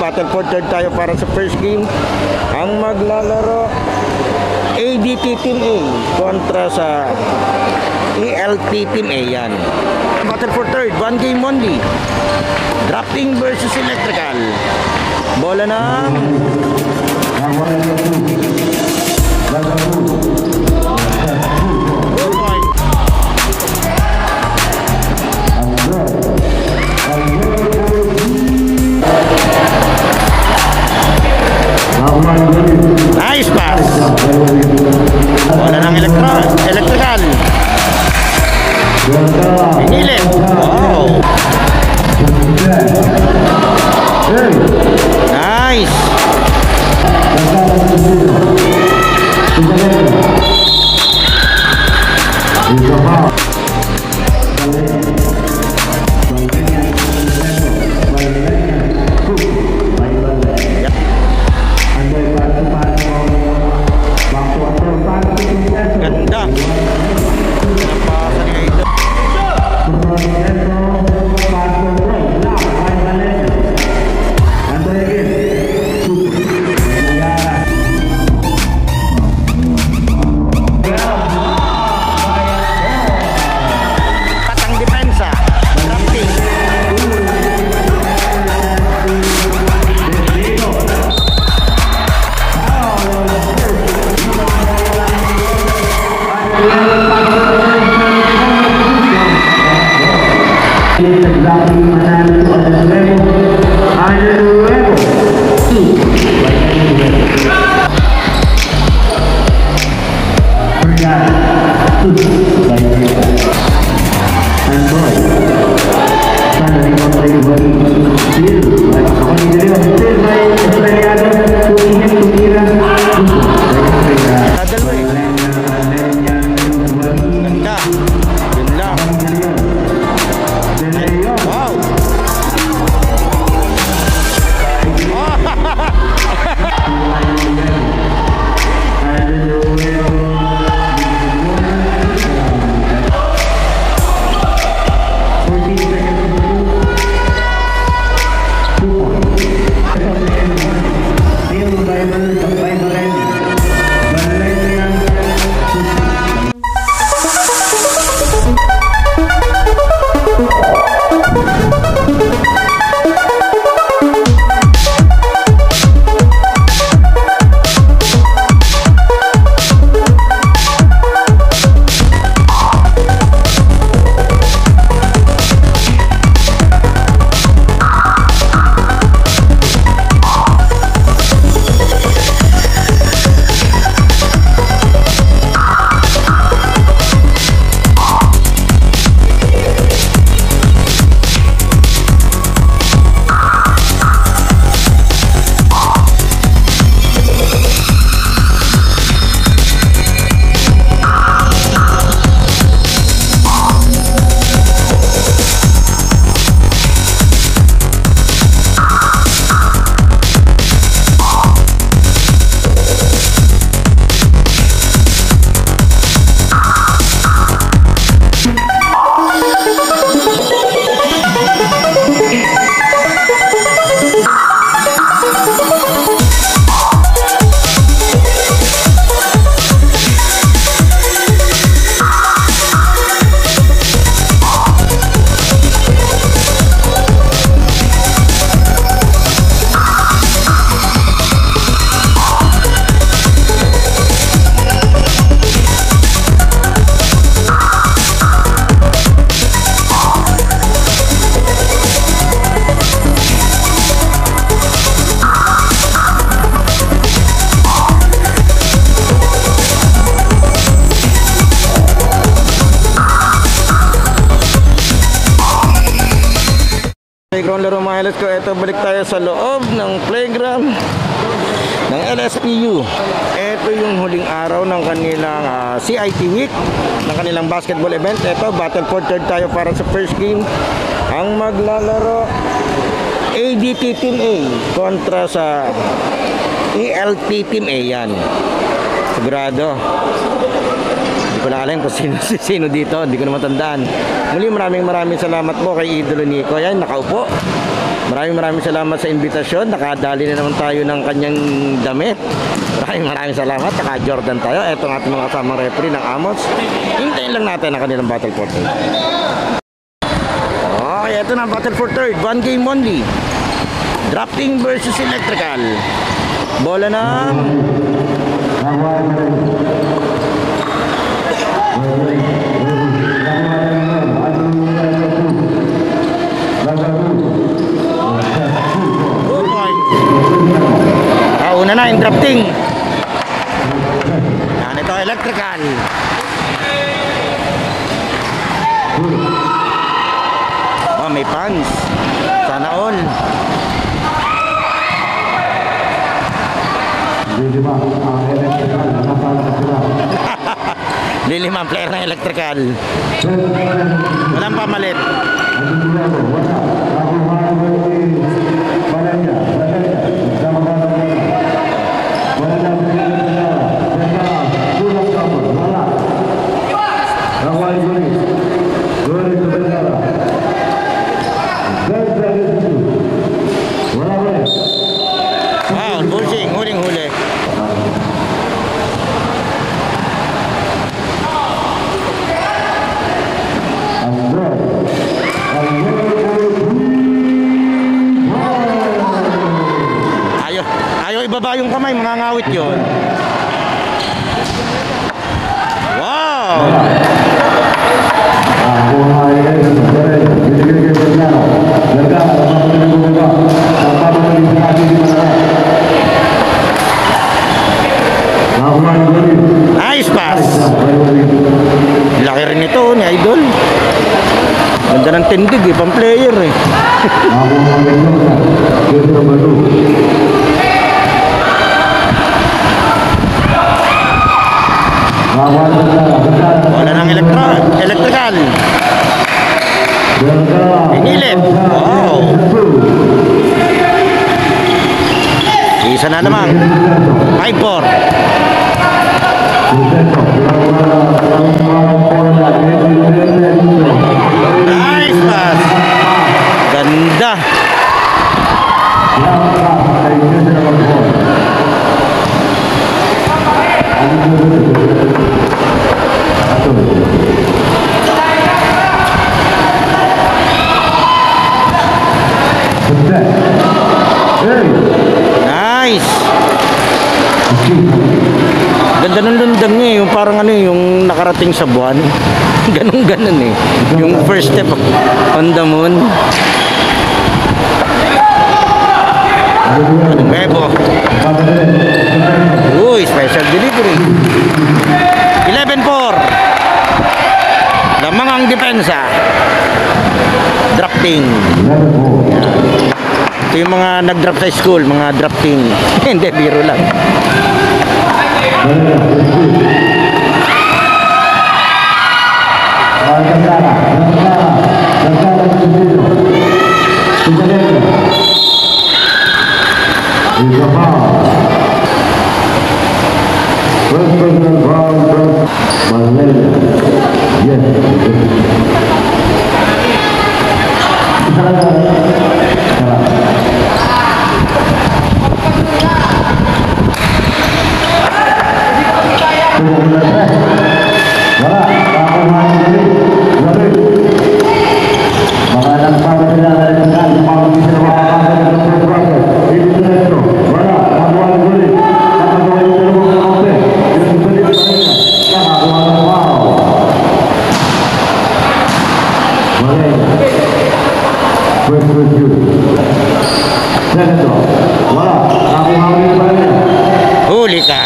battle for third tayo para sa first game. Ang maglalaro, ADT Team A kontra sa ELT Team A yan. Battle for third, one game only. Drafting versus electrical. Bola ng nice pass. Bola ng electrical. Pinilip. Wow. Nice. Ganda. Playground laro mga LS ko. Ito, balik tayo sa loob ng playground ng LSPU. Ito yung huling araw ng kanilang CIT week, ng kanilang basketball event. Ito, battle for third tayo para sa first game. Ang maglalaro, ADT Team A kontra sa ELT Team A yan. Sigurado ko lang alam kung sino dito, hindi ko na matandaan. Muli maraming salamat po kay Idolo Nico. Yan, nakaupo. Maraming salamat sa imbitasyon. Nakadali na naman tayo ng kanyang damit. Maraming salamat. Saka Jordan tayo. Ito ang ating mga kasamang referee ng Amos. Hintayin lang natin ang kanilang battle for third. Okay, ito na battle for third. One game only. Drafting versus electrical. Bola ng una na yung drafting. Yan, ito electrical. Oh, may pants. Sana all. Lilima ang player ng electrical. Walang pamalit. Wow, bullshing, huling-huli. Ayaw ibaba yung kamay, mangangawit yun. Wow! Nice pass! Laki rin ito ni Idol. Ganda ng tindig eh, pang player eh. Wala ng electrical. Pinilit. Wow. Isa na naman. 5-4. Nice pass. Ganda. Nice. Ganda ng lundang niya, yung parang ano, yung nakarating sa buwan. Ganun eh. Yung first step on the moon. Bebo. Uy, special delivery. 11-4. Lamang ang depensa. Drafting. Ito yung mga nag-draft sa school, mga drafting. Hindi, biro lang. Huli ka.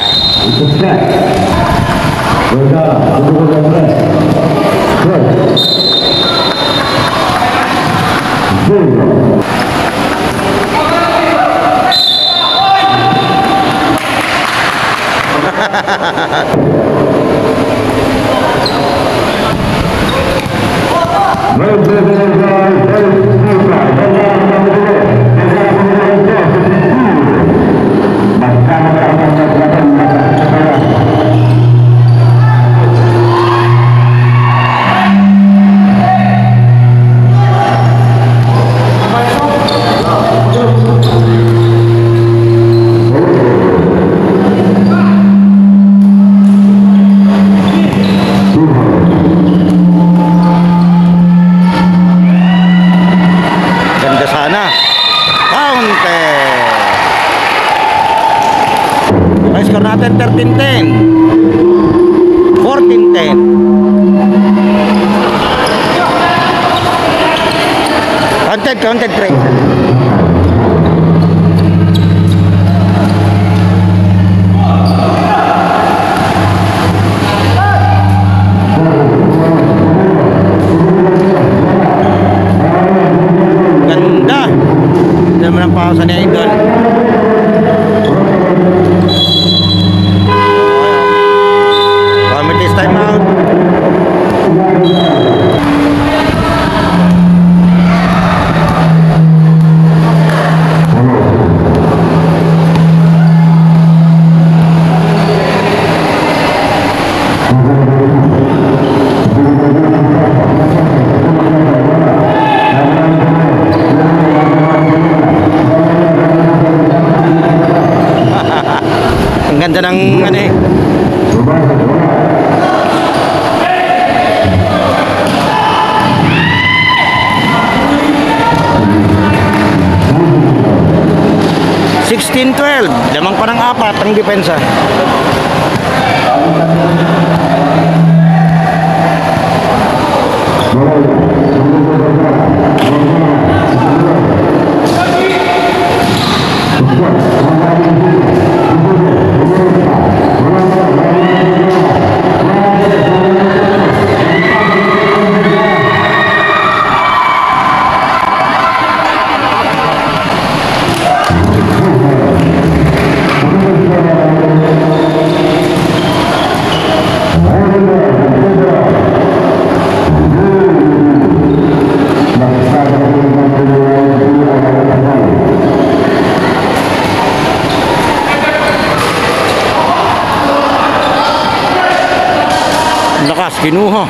score natin 13-10. 14-10. Counted, pre. Ganda. Ganda naman ang pausa ni Idol. Committee's time out. Ang ganda ng ano eh. (16-12) lamang pa ng 4 ang depensa. Lakas, kinuha.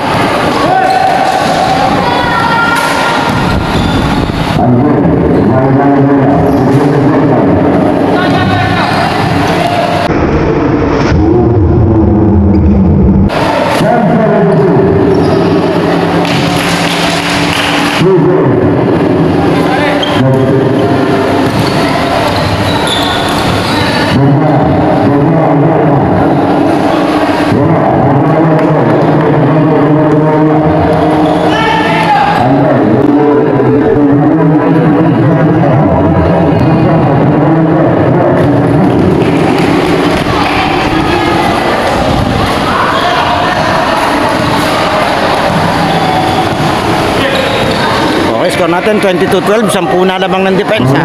Score natin 22-12, 10 na lamang ng depensa.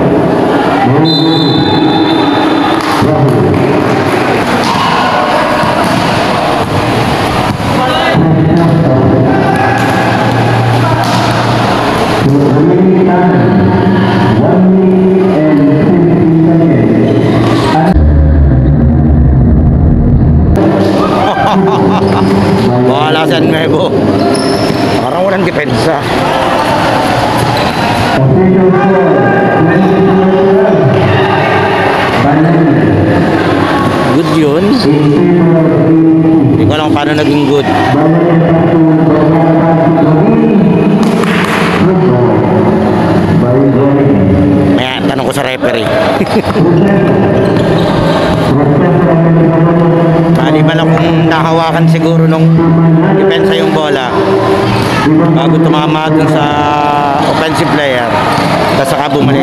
Wala sa Nuevo. Parang walang depensa. Good yun. Hindi ko alam paano naging good. Maya tanong ko sa referee. Kali ba lang kung nahawakan siguro nung depensa yung bola bago tumama dun sa offensive player, tapos saka bumalik.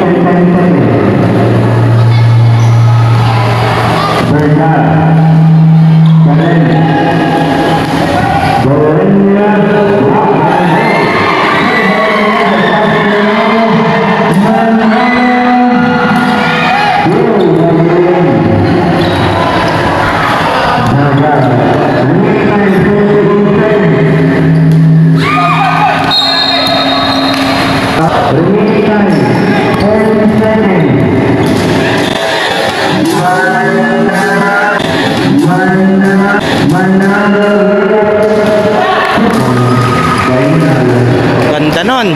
Ganda nun.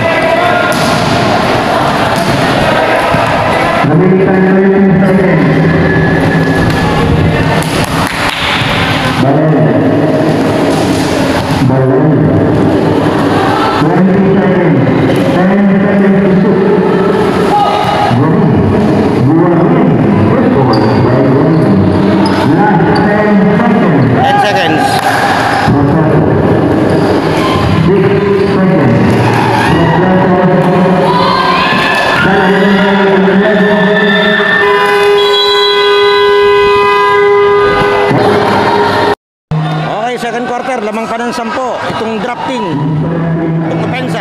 quarter, lamang pa ng 10. Itong drafting, itong kapensa.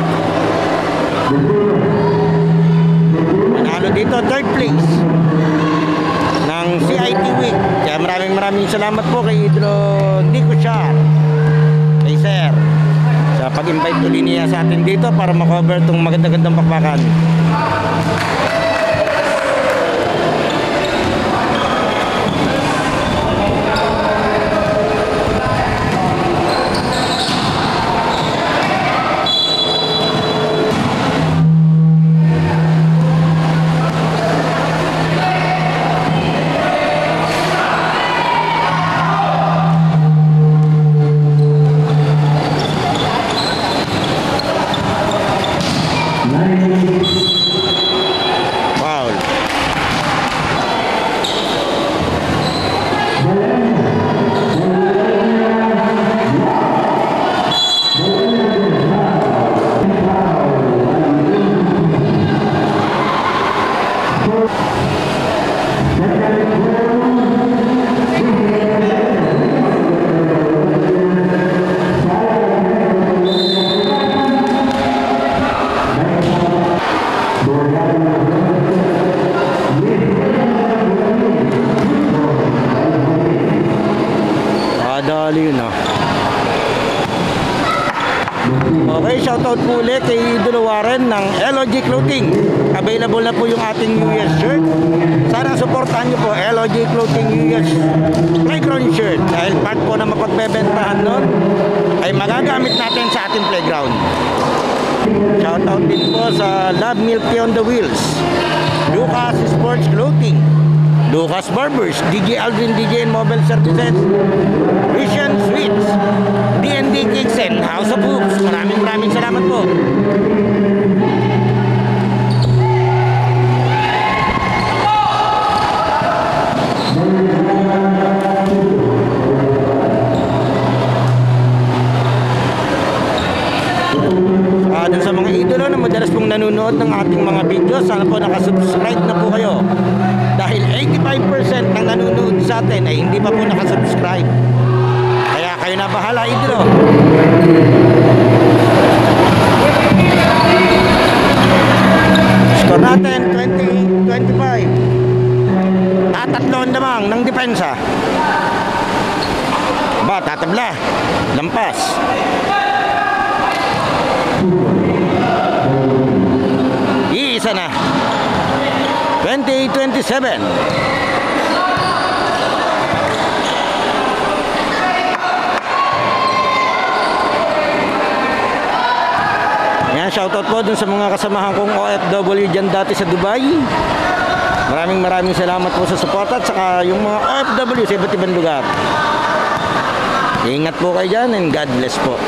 Manalo dito, third place ng CIT Week. Kaya maraming salamat po kay Idro Nico Char, kay Sir, sa pag-invite ulit niya sa atin dito para makover itong maganda-gandang pakpakan. Dali yun ah. Okay, shoutout po ulit kay Idolo Warren ng LOG Clothing. Available na po yung ating New Year's shirt. Sana supportahan nyo po LOG Clothing New Year's Playground shirt. Dahil part po na mapagbebentahan nun ay magagamit natin sa ating playground. Shoutout din po sa Love Milky on the Wheels, Lucas Sports Clothing, Lucas Barbers, DJ Aldrin DJ and Mobile Services, Vision Sweets, D&D Cakes and House of Hoops. Maraming salamat po. Dun sa mga idolo na madalas pong nanonood ng ating mga video, sana po nakasubscribe na po kayo. Dahil 85% ng nanonood sa atin ay hindi pa po nakasubscribe. Kaya kayo na bahala, idolo. Score natin 20-25. Tatatloon lamang ng depensa. Ba, tatabla. Lampas. Iisa na. 20-27. Yan, shoutout po dun sa mga kasamahan kong OFW dyan dati sa Dubai. Maraming salamat po sa support at saka yung mga OFW sa iba't ibang lugar. Ingat po kayo dyan and God bless po.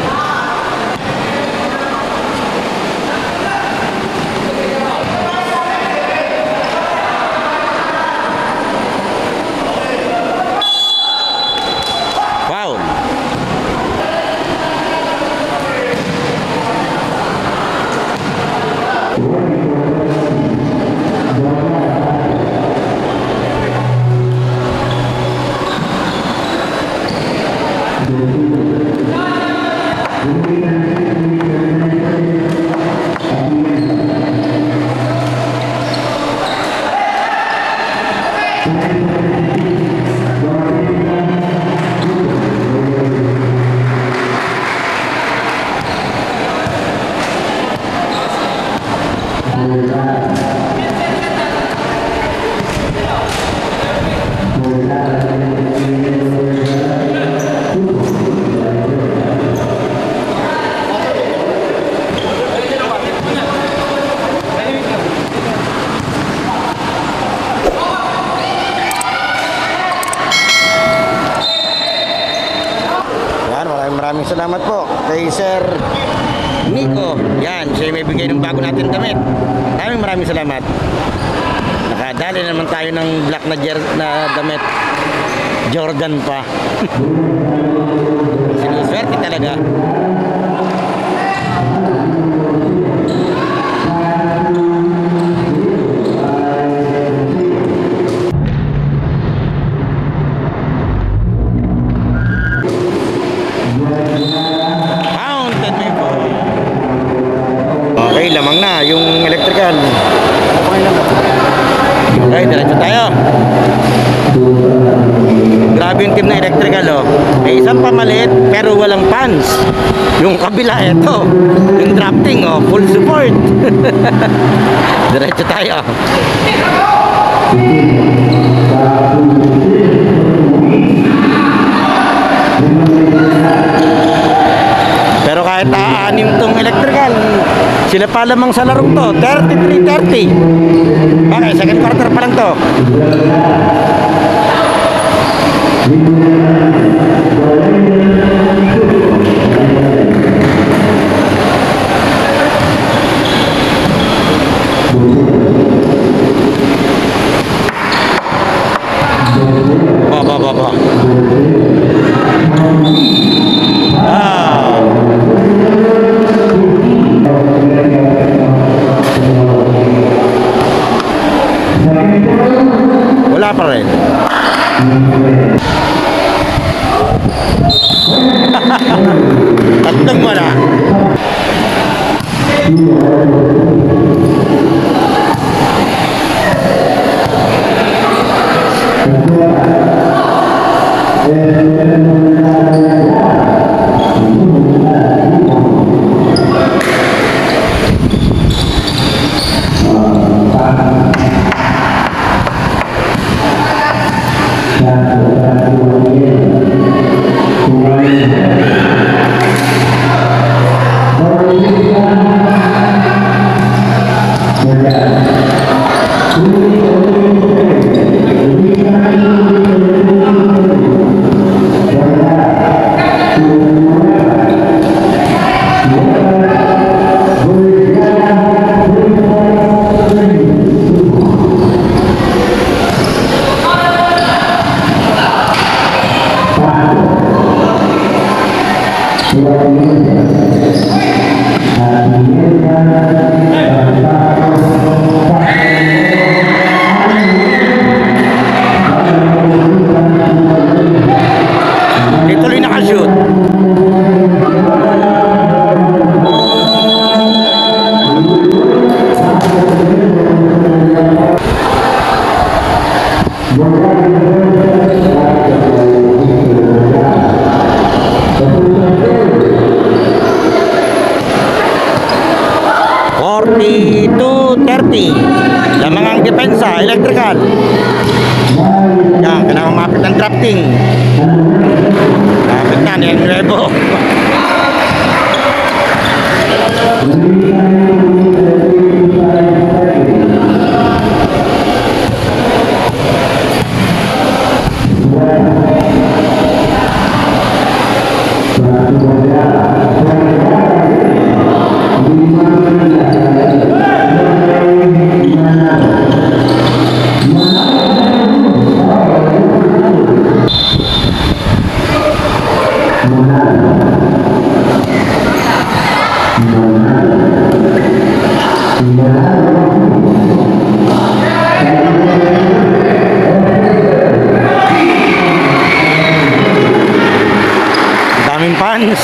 Maraming salamat po kay Sir Nico. Yan, siya may bigay ng bago natin damit. Maraming salamat. Nakadali naman tayo ng black na damit. Jordan pa. Sinuswerte talaga. Okay, diretso tayo. Grabe yung team na electrical, oh. May isang pamaliit pero walang fans. Yung kabila, eto. Yung drafting, oh, full support. Diretso tayo. Pero kahit aanim tong electrical, sila pa lamang sa larong to, 33-30. Okay, second quarter pa lang to. Baba. Wala pa rin. Tatlong wala. Tuloy nakashoot. Lamang ang depensa, electrical. Yan, kailangan mapit ng drafting. Mapit na, niyang nuevo. Daming fans.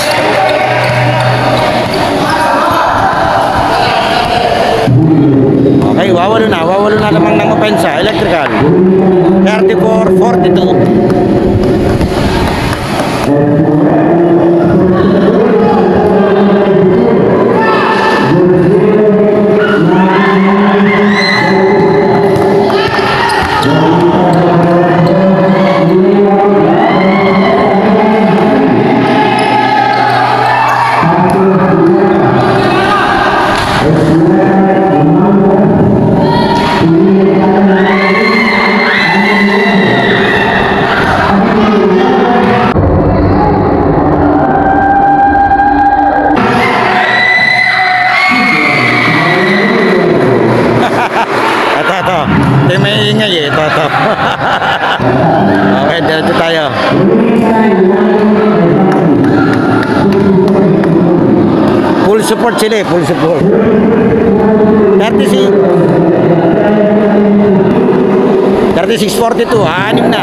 Okay, wawalo na lamang ng opensa, electrical. 34-42. Ito may ingay eh, toto. Okay, diretso tayo. Full support sila eh, full support. 36-42, anim na.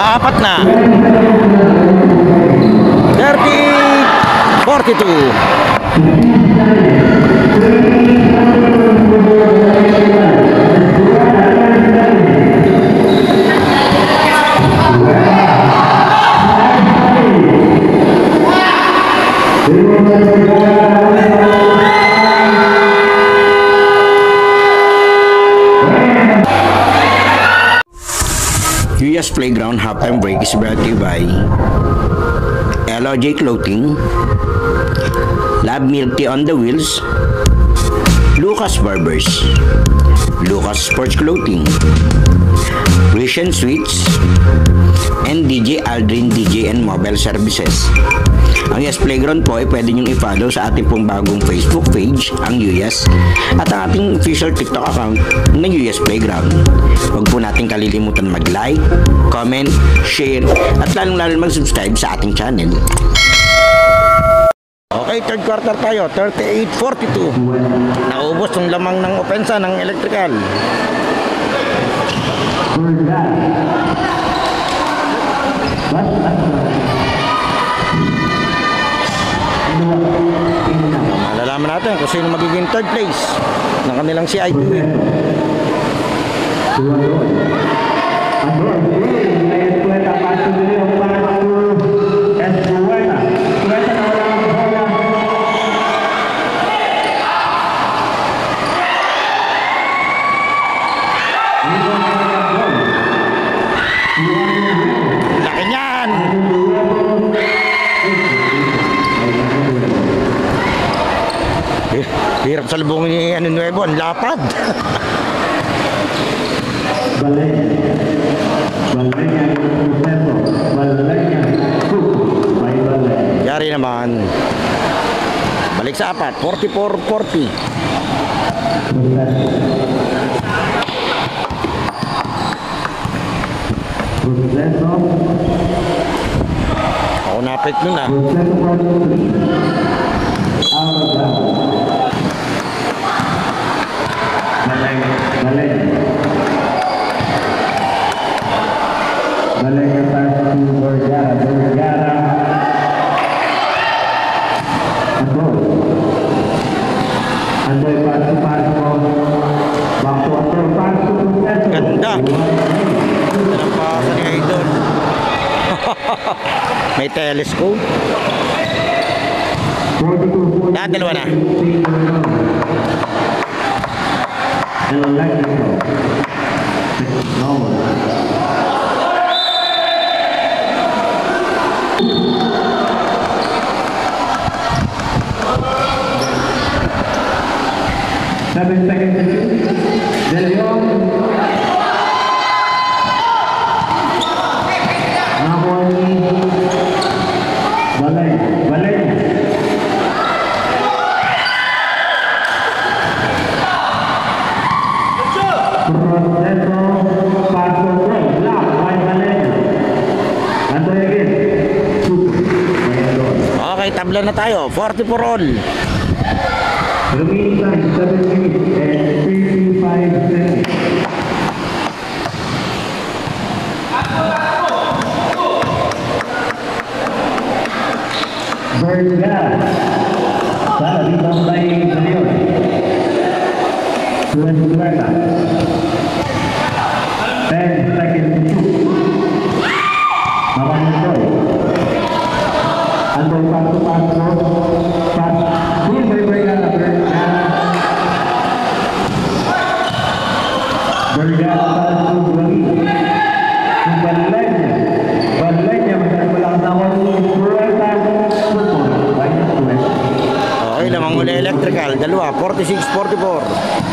apat na. 32. US Playground halftime break is brought to you by LOJ Clothing, Lab Milk Tea on the Wheels, Lucas Barbers, Lucas Sports Clothing, Christian Sweets, and DJ Aldrin DJ and Mobile Services. Ang US Playground po ay pwede nyo i-follow sa ating pong bagong Facebook page, ang US, at ang ating official TikTok account ng US Playground. Huwag po natin kalilimutan mag-like, comment, share, at lalong-lalo mag-subscribe sa ating channel. Okay, third quarter tayo, 38-42. Naubos yung lamang ng opensa ng electrical. Malalaman natin kung sino magiging third place ng kanilang CIT. Laki niyan! Hirap sa lubong ni Nuevo, ang lapad. Yari naman. Balik sa apat, 44-40. Ako napit nun ah. Balik ke Tansu Bergara. Andai Pasu. Waktu Pasu. Ganda. Nalampasan ni Idol. May telescope. Dalawa na. Okay, tabla na tayo. 44 all. Remaining time 7 minutes and 55 seconds. Bergara. Salah ditambah beliau. Tuan Bergara. 10 seconds to shoot. Lawan Joy. Andai Pasu. Full Bergara. Bergara Pasu lagi. Baliknya macam belang tahun Okay, lamang uli electrical. Dalawa, 46-44.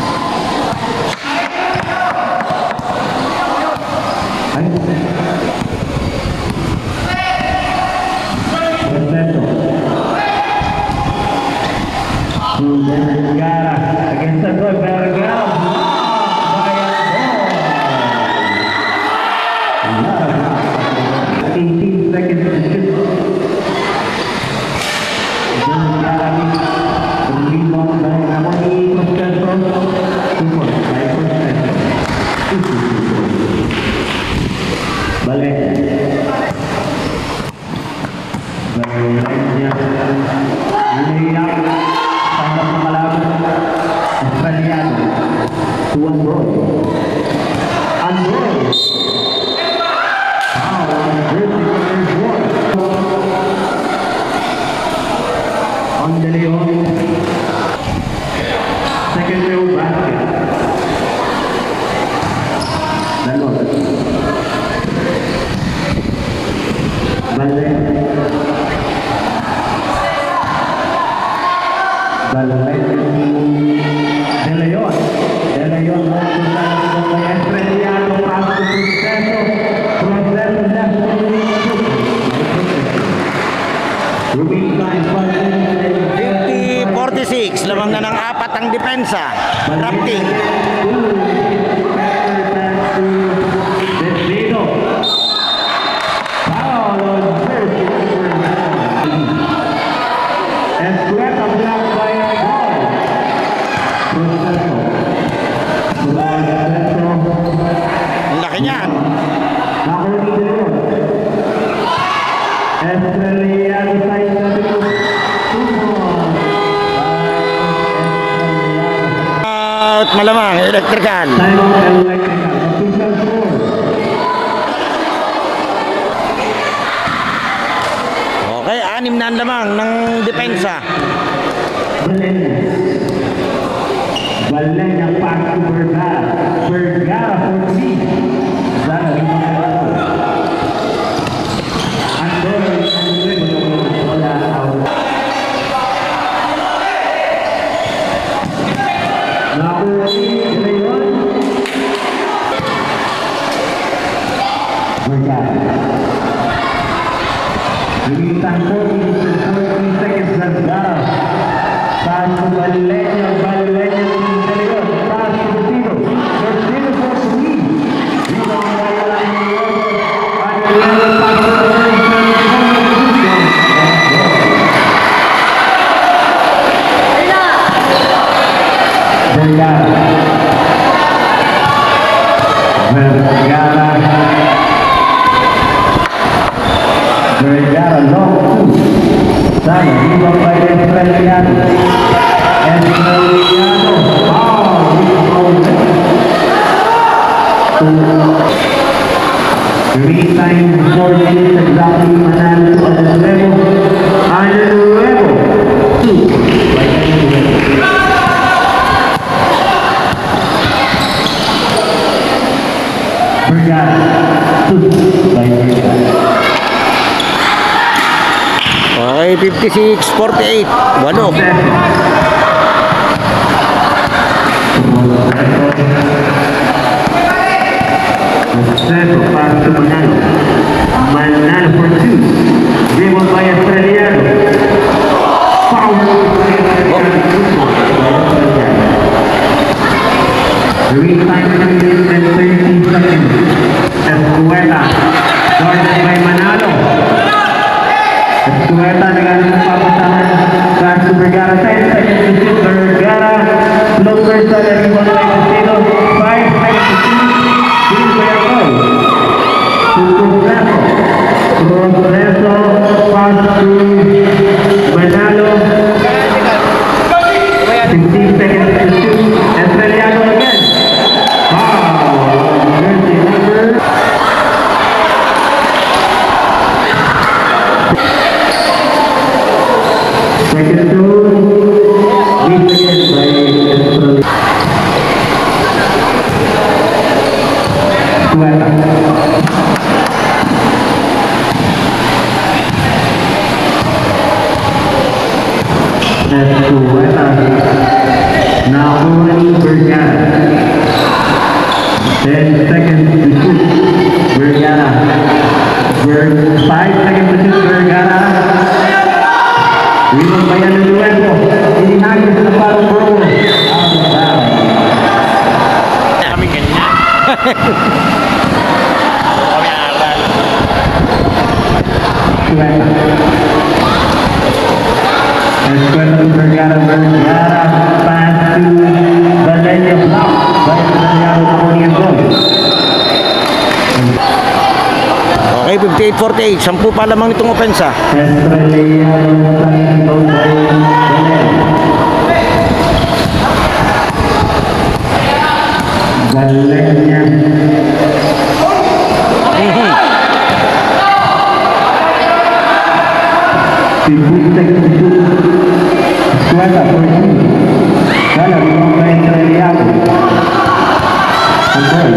Bergara against the goal. Bergara 18 seconds to shoot. Bergara rebound dari Ramoni Costello. 2.5%. Balik. Valencia. Iniyak. Sama sa kalaban. Australiano. 2 Android. Android. Wow, on the Leon. Second row basket. Dalot. Balen. De Leon. De Leon. Estrellado. Paso proceso. Proceso left. 50-46, lamang na ng 4 ang depensa. Drafting. Ang laki niyan. At malamang electrical. Okay, 6 na ang lamang ng depensa. Valenya pass to Vergara. Vergara for 3. Zara Limitan 40 seconds Vergara. Pass to Valenya. Valenya interior. Pass to Tino. Tino for 3. Vergara long 2. Sana iba pa yung Estrellado. Estrellado. Three times 4 minutes exactly. Manalo to Anuevo. Anuevo. 2. Vergara. 2 by Vergara. Okay, 56-48. 8. Seto para to Manalo. Manalo for 2. Dribbled by Estrellado. Foul. Three times 2 minutes and 13 seconds. Escuela. Guarded by Manalo. Escuela dengan papasahan. Pass to Vergara. 10 seconds to shoot. Vergara. Floater sa rebound by Castillo. 5 seconds to shoot. This way I go. Progreso. Pass to Manalo. 15 seconds to shoot. Estrellado again. Wow. Jersey number. Second two. Lead again by Estrellado. Now only Vergara. 10 seconds to shoot. Vergara. 5 seconds to shoot. Vergara. Limang bayan ng Luengo. Inihagis na parang bro. Out of bounds. Kami ganyan. Kami aral. Escuela to Vergara. Vergara pass to Valenya block. Valenya Valenya goal. Okay, 58-48. 10 pa lamang itong opensa. Galenya. Tibutek itu Escuela Porti Gala Rimon Entreliado Control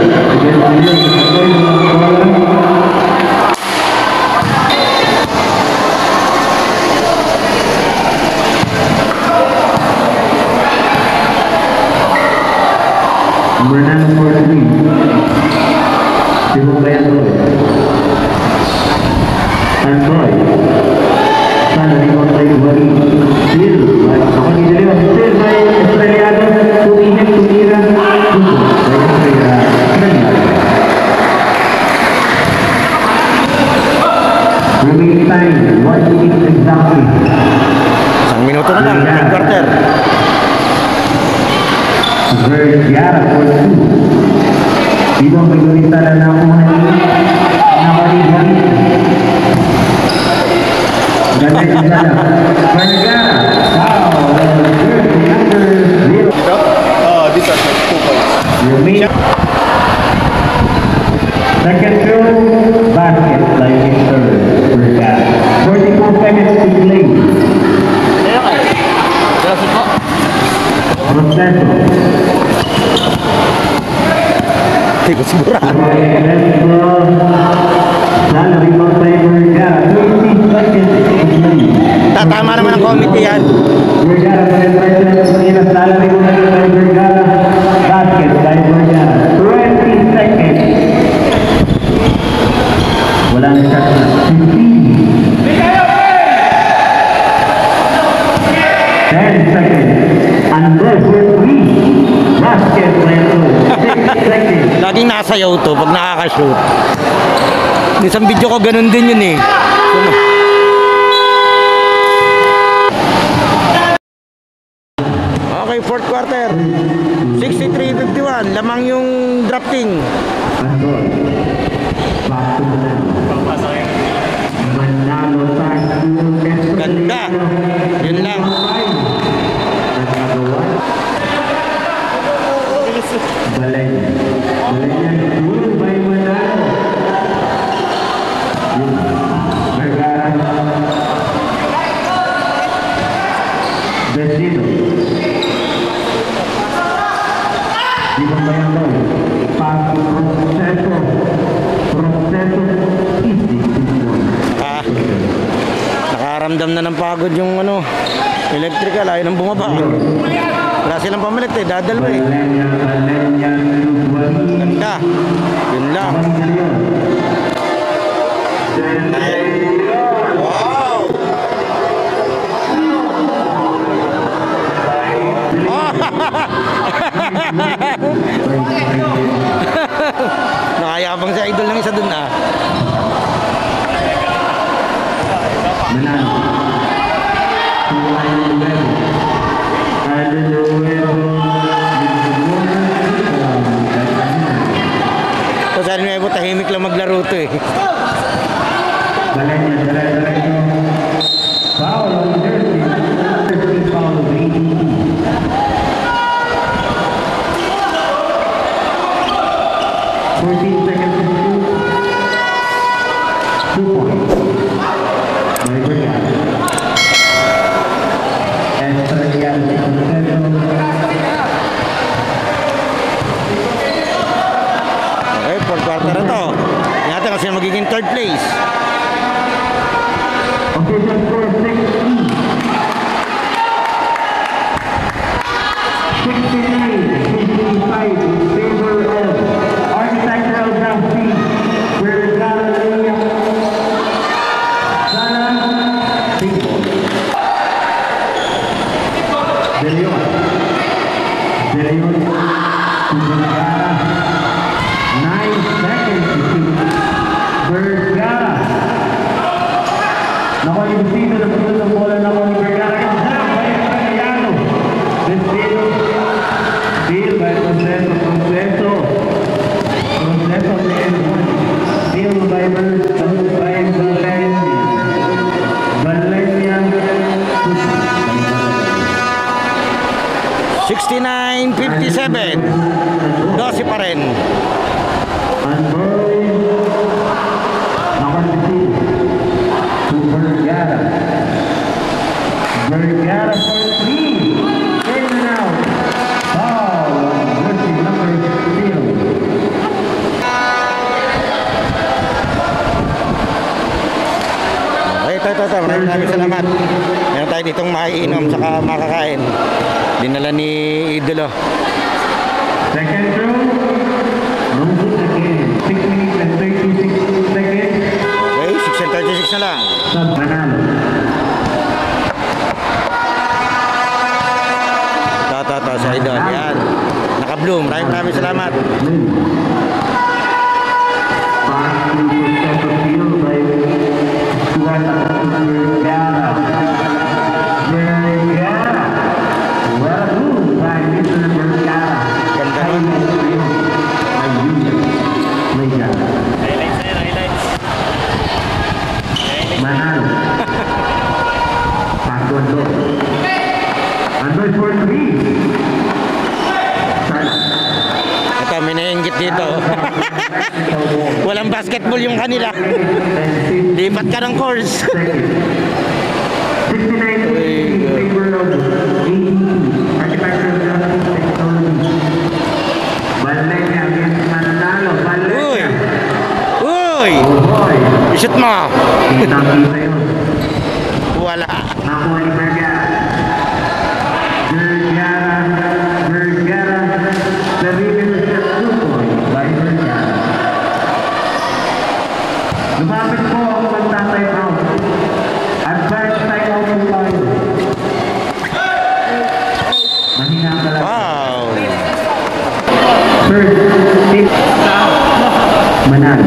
Menang Porti Dibukayan Android Sana Rimon Entreliado Still Ako nililiwa Still by Entreliado Tumihip tumira Remaining time 1 minute exactly. 1 minuto na lang, 3 quarter. Vergara for 2. Ibang magulita na nakuha nakaliwan. Ganda yung sana. Vergara. Wow. Dito? Dito. 2 points. Remaining. Second throw, basket by Mr. Vergara. 44 seconds to play. Proceso. Hindi ko sigurado. Sana rebound by Vergara. 20 seconds to play. Tatama naman ang committee yan. Vergara penetration sa kanila. Sana rebound by Vergara. Basket by Vergara. 20 seconds. Wala na shot na. 15. 10 seconds. Andres for 3. Basket by Andres. 6 seconds. Laging nasayaw to pag nakaka-shoot. Isang video ko ganun din yun eh. Okay, fourth quarter. 63-51. Lamang yung drafting. Andres. Back to Manalo. Manalo tayo. Ganda. Yun lang. Balenya. Balenya goal by Manalo. Vergara. Vecino. Di Bambayan daw. Paso Proceso. Proceso. Easy. Ah, nakaramdam na ng pagod yung ano, electrical. Ayaw nang bumaba. Wala silang pamalit eh. Dadalwa eh. Balenya. Balenya. Ganda. Yun lang. Nakayabang si idol ng isa dun ah. Manalo. So sa Nuevo, tahimik lang maglaro to eh. Balenya, diretso. Foul on jersey. First foul of ADT. 14 seconds to shoot. 2 points. By Vergara. Estrellado sa Proceso. Okay, fourth quarter na to. Tingnan natin kasi magiging third place. Official score 60. 69-55 in favor of Architectural Drafting. Vergara Lea. Sana Baseball. De Leon. De Leon to Vergara. 9 seconds to shoot. Vergara. Nakuha yung Vecino ito. Maraming salamat. Meron tayo ditong maiinom saka makakain. Dinala ni Idolo. Second throw. Rumput again. 6 minutes and 36 seconds. Okay, 6 and 36 na lang. Sub Manalo. Ito, sa Idol. Yan. Naka-bloom. Maraming salamat. Ganda nun. Manalo. Password low. Under for 3. Ito, may naiinggit dito. Walang basketball yung kanila. Lipat ka ng course. 69 in favor of AET, Architectural Justice Technology. Balenya against Manalo. Uy! Balenya. Uy! Oh boy. Isut mo! Kitang-kita yun. Wala. Nakuha ni Vergara. Vergara. Sarili na siya 2 points by Vergara. Lumapit po ang magta-time out. Advance time out po tayo. Mahina ka lang. Wow! First, tip. Manalo.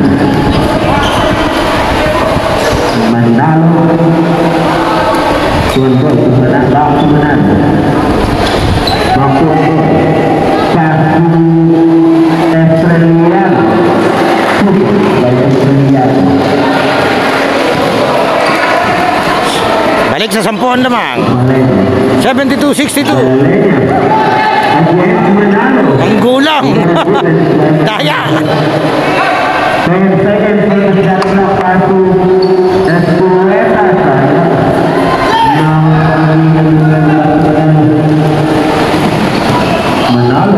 Tuan Boy, Manalo. Maksud Satu Australia. Baik Australia. Balik sa 10 lamang. 72-62. Ang gulang. Daya. Manalo.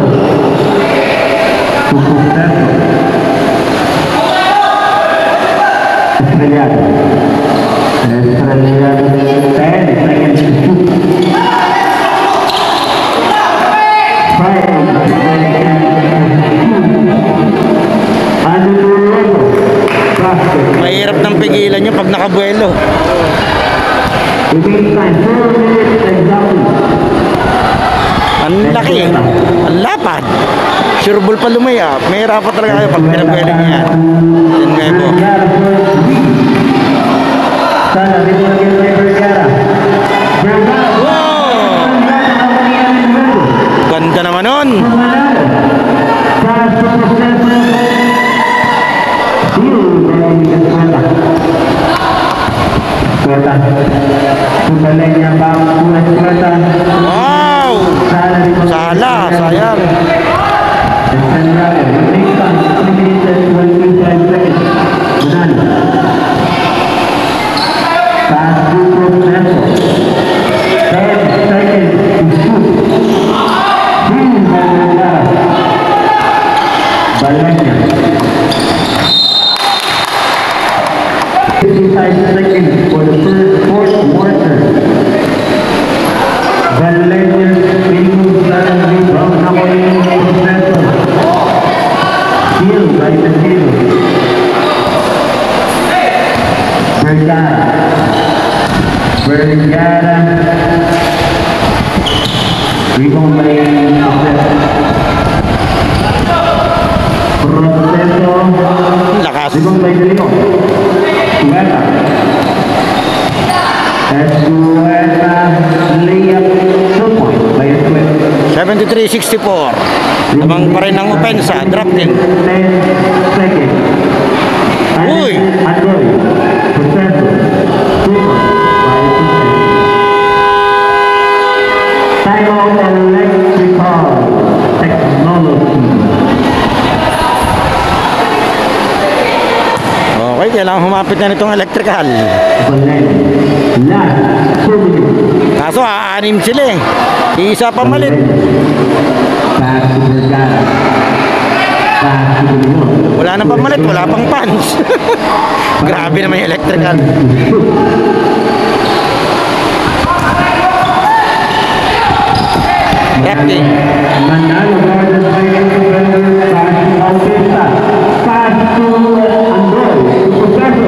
Australia. 10 seconds to shoot. 5 basket. Mahirap nang pigilan nyo pag nakabuelo. Remaining time 4 minutes exactly. Ang laki. Ang lapad. Sure ball pa lumayap. Mahirap pa talaga kayo pag pinabuelo nyo yan. Yan nga po. Sana rin mo naging may Vergara. Wow! Ganda naman nun. Wow! Sala, sayang. Seconds for the fourth quarter. Balenya bingung dalam rebound Napoleon Professor. Steal by the zero. Vergara. Rebound by Professor. Lakas. Rebound by Delino. Sueta. Escueta layup 2 point by Escueta. 73-64. Lamang pa rin ang opensa. Drafting. 10 seconds. Uy! Android. Proceso. 2 point by Escueta. Time out electrical technology. Okay, kailangan humapit na nitong electrical. Last 2 minutes. Kaso aanim sila eh. Isa pa malit. Back to Vergara. Wala nang pamalit, wala pang punch. Grabe naman yung electrical. Drafting. Manalo guarded by the defender, pass to Bautista. Pass to Android, to Professor.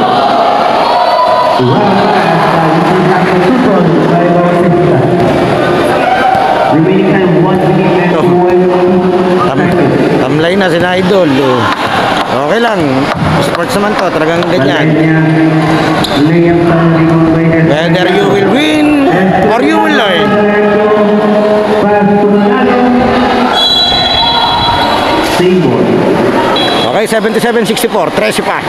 Well pass, this is a by Bautista. Remaining time 1 minute and 1 Tamlay na sila idol. Oh. Okay lang. Sports naman to, talagang ganyan. Whether you will win or you will learn. Okay, 77-64, 13 pa.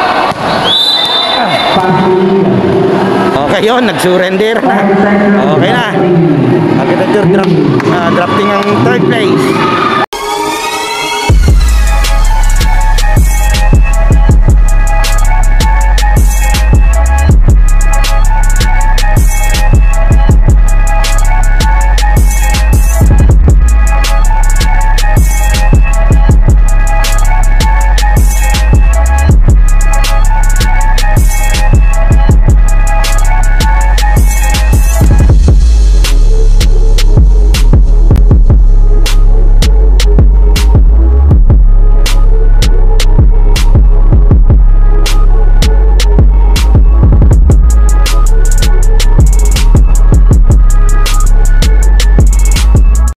Okay yun, nag-surrender na. Okay na. Architecture drafting ang third place.